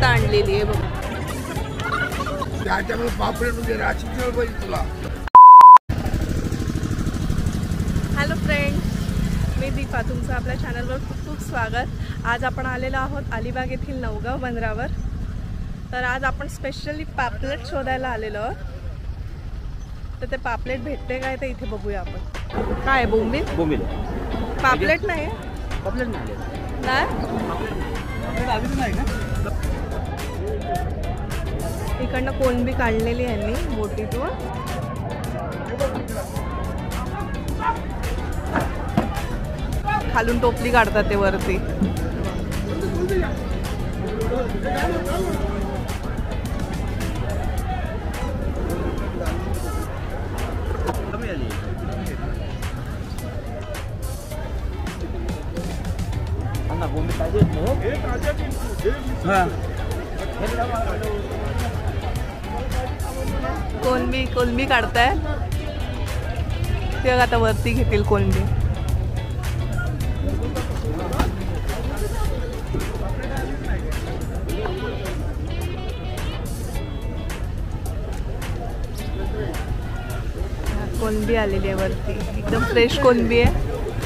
आत्ता आणलेली आहे बघ. त्याच्यामुळे पापलेट म्हणजे राशीचं पाहिजे तुला. हॅलो फ्रेंड्स, मी दीपा, तुमचं आपल्या चॅनलवर खूप खूप स्वागत. आज आपण आलेलो आहोत अलिबाग येथील नवगाव बंदरावर. तर आज आपण स्पेशली पापलेट शोधायला आलेलो आहोत. तर ते पापलेट भेटते काय ते इथे बघूया आपण. काय बोंबील? बोंबील पापलेट नाही आहे. पापलेट नाही इकडनं कोलंबी काढलेली यांनी बोटीतून. खालून टोपली काढतात ते वरती. कोलंबी काढताय ते आता वरती घेतील कोलंबी. कोलंबी आलेली आहे वरती, एकदम फ्रेश कोलंबी आहे.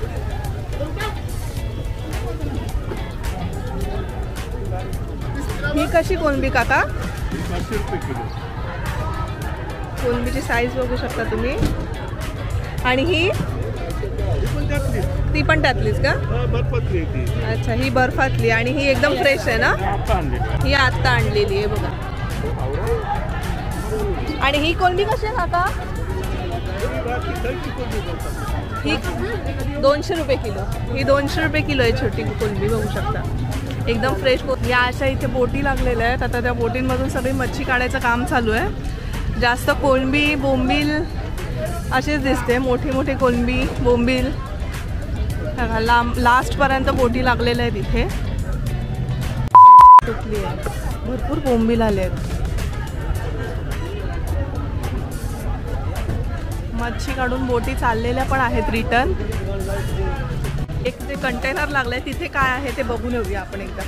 ही कशी कोलंबी काका? 500 रुपये किलो. कोलंबीची साईज बघू शकता तुम्ही. आणि ही ती पण त्यातलीच का? बर्फातली ती. अच्छा, ही बर्फातली आणि ही एकदम फ्रेश आहे ना? ही आत्ता आणलेली आहे बघा. आणि ही कोलंबी कशी आहे काका? ही 200 रुपये किलो. ही 200 रुपये किलो आहे छोटी कोलंबी, बघू शकता एकदम फ्रेश. या अशा इथे बोटी लागलेल्या आहेत. आता त्या बोटींमधून सगळी मच्छी काढायचं काम चालू आहे. जास्त कोलंबी बोंबील असेच दिसते, मोठी मोठी कोलंबी बोंबील. लास्टपर्यंत बोटी लागलेल्या आहेत इथे. तुटली आहे, भरपूर बोंबील आले आहेत. मच्छी काढून बोटी चाललेल्या पण आहेत रिटर्न. एक ते कंटेनर लागलाय तिथे काय आहे ते बघून येऊया आपण एकदा.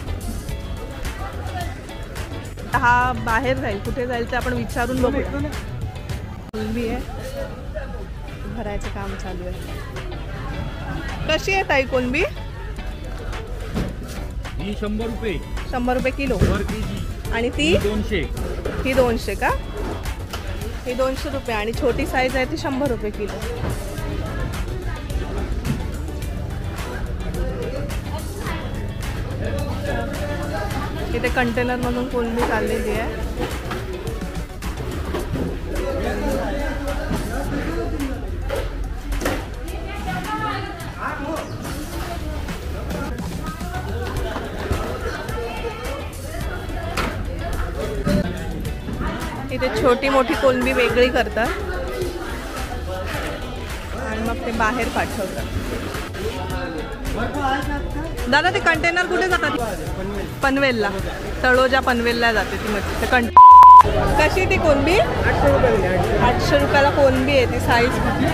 हा बाहेर जाईल, कुठे जाईल ते आपण विचारून बघूया. कोलंबी आहे, भरायचं काम चालू आहे. कशी आहे ताई कोलंबी? ही 100 रुपये. 100 रुपये किलो. आणि ती 200. ही 200 का? ही 200 रुपये. आणि छोटी साईज आहे ती 100 रुपये किलो. इथे कंटेनर मधून कोलंबी चाललेली आहे. इथे छोटी मोठी कोलंबी वेगळी करतात आणि मग ते बाहेर पाठवतात. दादा ते कंटेनर कुठे जातात? पनवेलला, तळोजा पनवेलला जाते ती मच्छी. कशी ती कोलंबी? 800 रुपयाला कोलंबी आहे. ती साईज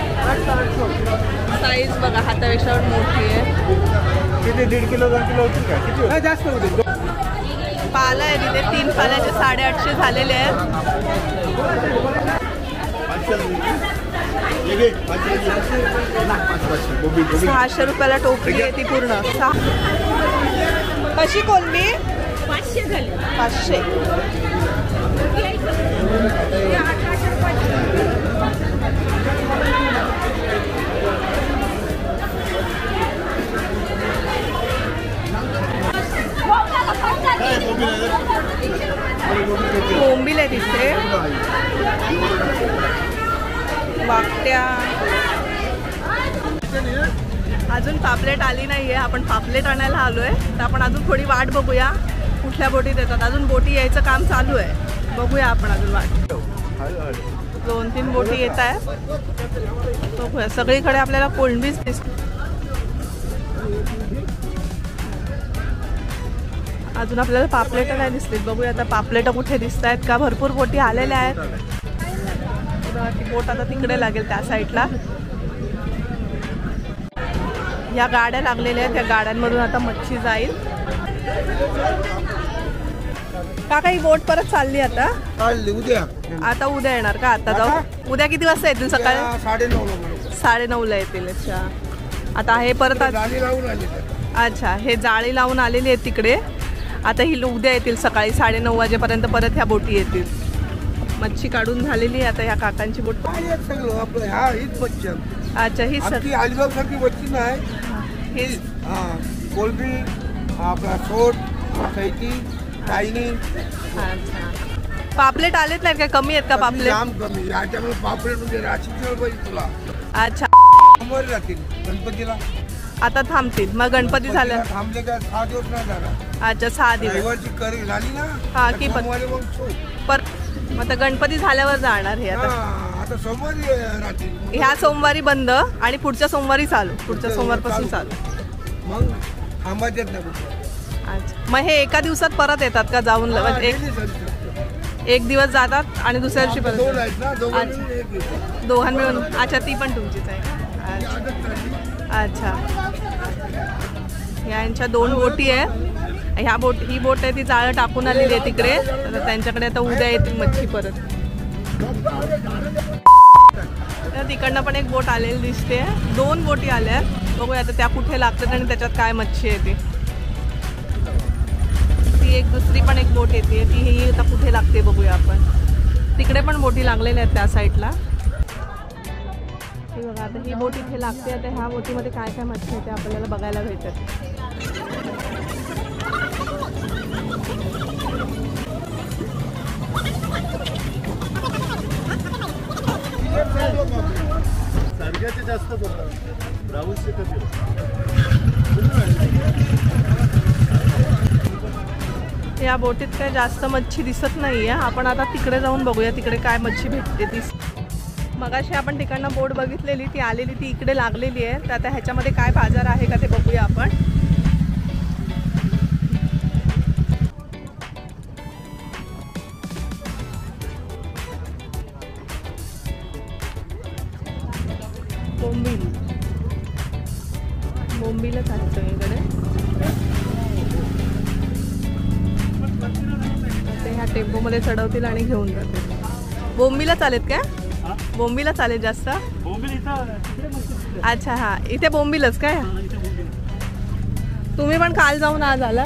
बघा, हातापेक्षा मोठी आहे. किती? 1.5 किलो 2 किलो होतील का? किती जास्त होतील? पाला आहे तिथे. 3 पाल्याचे 850 झालेले आहेत. 600 रुपयाला टोपली आहे ती पूर्ण. कशी कोलंबी? 500 झाली. 500. बोंबील आहे तिथे, वाकट्या. अजून पापलेट आली नाहीये. आपण पापलेट आणायला आलोय. तर आपण अजून थोडी वाट बघूया कुठल्या बोटीत येतात. अजून बोटी यायचं काम चालू आहे, बघूया आपण अजून वाट. 2-3 बोटी येत आहेत, बघूया. सगळीकडे आपल्याला कोलंबीच दिसते. अजून आपल्याला पापलेट नाही दिसतील, बघूया आता पापलेट कुठे दिसत आहेत का. भरपूर बोटी आलेल्या आहेत. ती बोट आता तिकडे लागेल त्या साईडला. या गाड्या लागलेल्या आहेत, त्या गाड्यांमधून आता मच्छी जाईल. काका ही बोट परत चालली आता चालली उद्या आता उद्या येणार का आता जाऊ उद्या किती वाजता येतील सकाळी 9:30 9:30 येतील अच्छा आता हे परत गाडी लावून आली अच्छा हे जाळी लावून आलेली आहे तिकडे आता ही उद्या येतील सकाळी 9:30 वाजेपर्यंत परत ह्या बोटी येतील मच्छी काढून झालेली आहे आता ह्या काकांची बोट काय सगळं आपलं ह्या हीच मच्छी अच्छा ही आमची अलिबाग सारखी मच्छी नाही ही हा कोलबी आपला सोट कैची चायनी अच्छा पापलेट आलेत नाही काय कमी आहेत का पापलेट जाम कमी याच्यामुळे पापलेट म्हणजे राशीची वेळ पाहिजे तुला अच्छा सोमवारी जातील गणपतीला आता थांबतील मग गणपती झाल्या थांबले का 6 दिवस नाही जाणार अच्छा 6 दिवस रविवारची करी झाली ना हा की सोमवारी मग सो पर आता गणपती झाल्यावर जाणार हे आता आता सोमवारी राहतील ह्या सोमवारी बंद आणि पुढच्या सोमवारी चालू पुढच्या सोमवारपासून चालू मग थांबायचेच नाही कुठे. अच्छा मग हे एका दिवसात परत येतात का जाऊन एक दिवस जातात आणि दुसऱ्या दिवशी दोन परत आहेत ना दोघांनी एक घेतलं. दोघां मिळून अच्छा ती पण तुमचीच आहे अच्छा यांच्या 2 बोटी आहे ही बोट आहे ती जाळं टाकून आलेली आहे तिकडे तर त्यांच्याकडे आता उद्या येतील मच्छी परत तर तिकडनं पण एक बोट आलेली दिसते 2 बोटी आल्या बघूया आता त्या कुठे लागतात आणि त्याच्यात काय मच्छी येते ती एक दुसरी पण एक बोट येते ती ही आता कुठे लागते बघूया आपण तिकडे पण बोटी लागलेल्या आहेत त्या साईडला हे बघा आता ही बोट इथे लागते आता ह्या बोटीमध्ये काय काय मच्छी येते आपल्याला बघायला भेटत जास्त या बोटीत काय जास्त मच्छी दिसत नाहीये आपण आता तिकडे जाऊन बघूया तिकडे काय मच्छी भेटते ती मगाशी आपण तिकडनं बोट बघितलेली ती आलेली ती इकडे लागलेली आहे तर आता ह्याच्यामध्ये काय बाजार आहे का ते बघूया आपण बोंबीलच आहे सगळीकडे ते ह्या टेम्पोमध्ये चढवतील आणि घेऊन जातील बोंबीला चालेत काय बोंबीला चालेल जास्त अच्छा हा इथे बोंबीलच काय तुम्ही पण काल जाऊन आज आला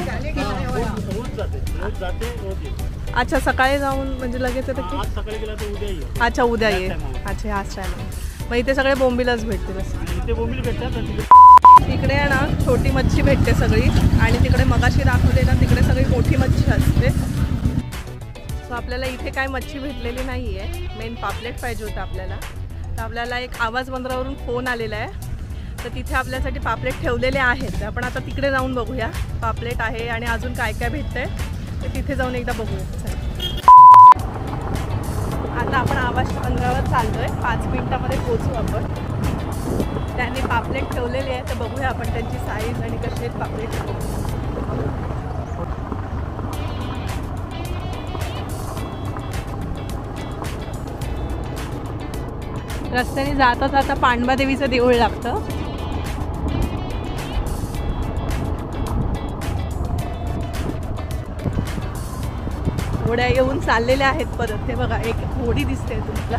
अच्छा सकाळी जाऊन म्हणजे लगेच येतं अच्छा उद्या ये अच्छा ह्याच टायमा मग इथे सगळे बोंबीलच भेटतील इकडे आहे ना छोटी मच्छी भेटते सगळी आणि तिकडे मगाशी दाखवते ना तिकडे सगळी मोठी मच्छी असते सो आपल्याला इथे काय मच्छी भेटलेली नाही आहे मेन पापलेट पाहिजे होतं आपल्याला तर आपल्याला एक आवाज बंदरावरून फोन आलेला आहे तर तिथे आपल्यासाठी पापलेट ठेवलेले आहेत आपण आता तिकडे जाऊन बघूया पापलेट आहे आणि अजून काय काय भेटतंय तर तिथे जाऊन एकदा बघूया आता आपण आवाज बंदरावर चाललोय 5 मिनिटामध्ये पोहोचू आपण त्यांनी पापलेट ठेवलेली आहे तर बघूया आपण त्यांची साईज आणि कशी आहेत पापलेट रस्त्याने जाता जाता पांडवा देवीचं देऊळ लागतं होड्या येऊन चाललेल्या आहेत परत हे बघा एक होडी दिसते तुम्हाला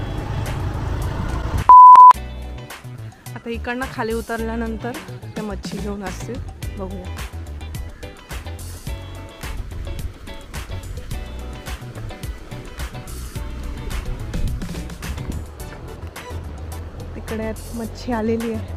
आता इकडनं खाली उतरल्यानंतर त्या मच्छी घेऊन असतील बघूया तिकडे मच्छी आलेली आहे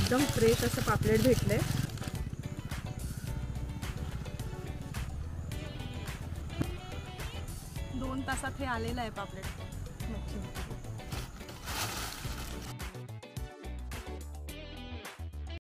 एकदम फ्रेश असं पापलेट भेटले. दोन तासात हे आलेलं आहे पापलेट मच्छी.